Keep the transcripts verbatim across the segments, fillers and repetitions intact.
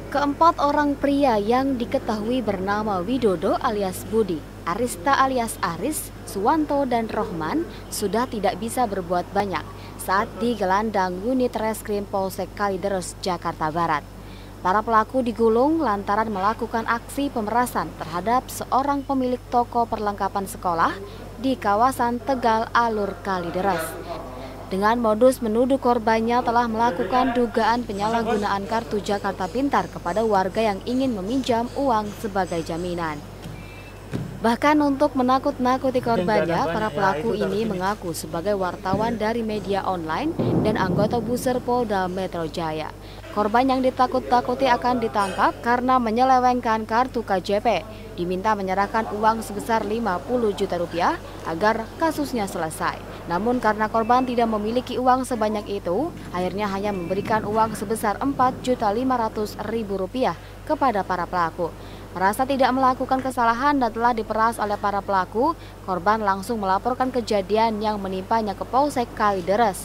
Keempat orang pria yang diketahui bernama Widodo alias Budi, Arista alias Aris, Suwanto dan Rohman sudah tidak bisa berbuat banyak saat digelandang unit reskrim Polsek Kalideres, Jakarta Barat. Para pelaku digulung lantaran melakukan aksi pemerasan terhadap seorang pemilik toko perlengkapan sekolah di kawasan Tegal Alur, Kalideres. Dengan modus menuduh korbannya telah melakukan dugaan penyalahgunaan kartu Jakarta Pintar kepada warga yang ingin meminjam uang sebagai jaminan. Bahkan untuk menakut-nakuti korbannya, para pelaku ini mengaku sebagai wartawan dari media online dan anggota Buser Polda Metro Jaya. Korban yang ditakut-takuti akan ditangkap karena menyelewengkan kartu K J P. Diminta menyerahkan uang sebesar lima puluh juta rupiah agar kasusnya selesai. Namun karena korban tidak memiliki uang sebanyak itu, akhirnya hanya memberikan uang sebesar empat juta lima ratus ribu rupiah kepada para pelaku. Merasa tidak melakukan kesalahan dan telah diperas oleh para pelaku, korban langsung melaporkan kejadian yang menimpanya ke Polsek Kalideres.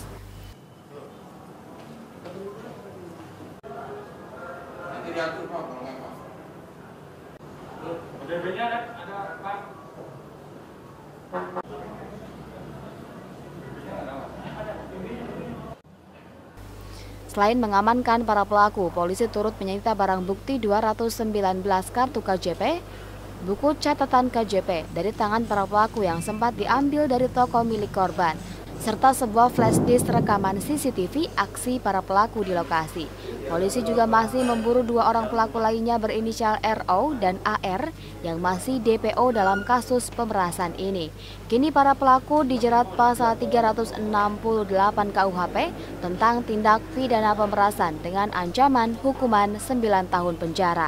Selain mengamankan para pelaku, polisi turut menyita barang bukti dua ratus sembilan belas kartu K J P, buku catatan K J P dari tangan para pelaku yang sempat diambil dari toko milik korban, serta sebuah flash disk rekaman C C T V aksi para pelaku di lokasi. Polisi juga masih memburu dua orang pelaku lainnya berinisial R O dan A R yang masih D P O dalam kasus pemerasan ini. Kini para pelaku dijerat pasal tiga ratus enam puluh delapan K U H P tentang tindak pidana pemerasan dengan ancaman hukuman sembilan tahun penjara.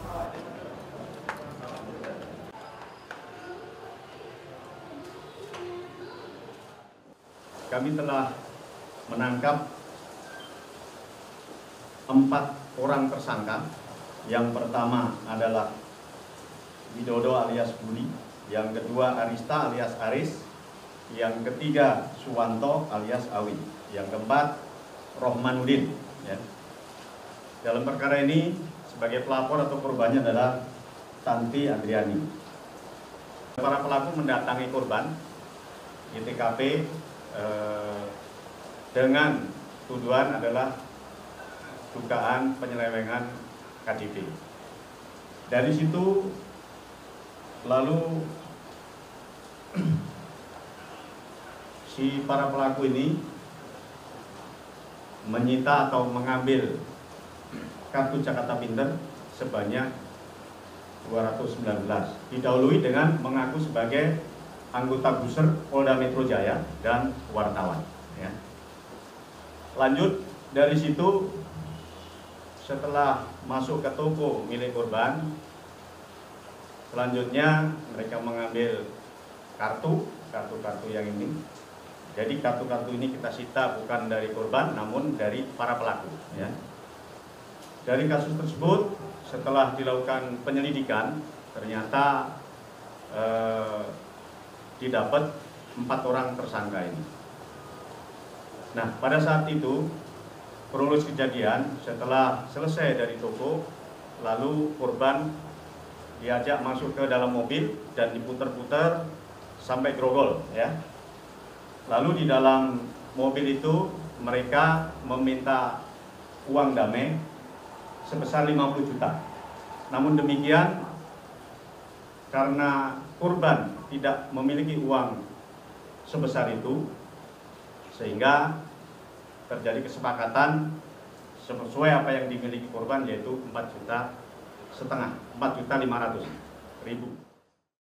Kami telah menangkap empat orang tersangka. Yang pertama adalah Widodo alias Budi, yang kedua Arista alias Aris, yang ketiga Suwanto alias Awi, yang keempat Rohmanuddin. Ya. Dalam perkara ini sebagai pelapor atau korbannya adalah Tanti Andriani. Para pelaku mendatangi korban di T K P eh, dengan tuduhan adalah dugaan penyelewengan K J P. Dari situ lalu si para pelaku ini menyita atau mengambil kartu Jakarta Pintar sebanyak dua ratus sembilan belas, didahului dengan mengaku sebagai anggota Buser Polda Metro Jaya dan wartawan. Ya. Lanjut dari situ, setelah masuk ke toko milik korban, selanjutnya mereka mengambil kartu, kartu-kartu yang ini. Jadi kartu-kartu ini kita sita bukan dari korban, namun dari para pelaku. Ya. Dari kasus tersebut, setelah dilakukan penyelidikan, ternyata eh, didapat empat orang tersangka ini. Nah, pada saat itu, kronologis kejadian, setelah selesai dari toko, lalu korban diajak masuk ke dalam mobil dan diputar-putar sampai Grogol. Ya. Lalu di dalam mobil itu mereka meminta uang damai sebesar lima puluh juta. Namun demikian, karena korban tidak memiliki uang sebesar itu, sehingga terjadi kesepakatan sesuai apa yang dimiliki korban, yaitu empat juta setengah, empat juta lima ratus ribu.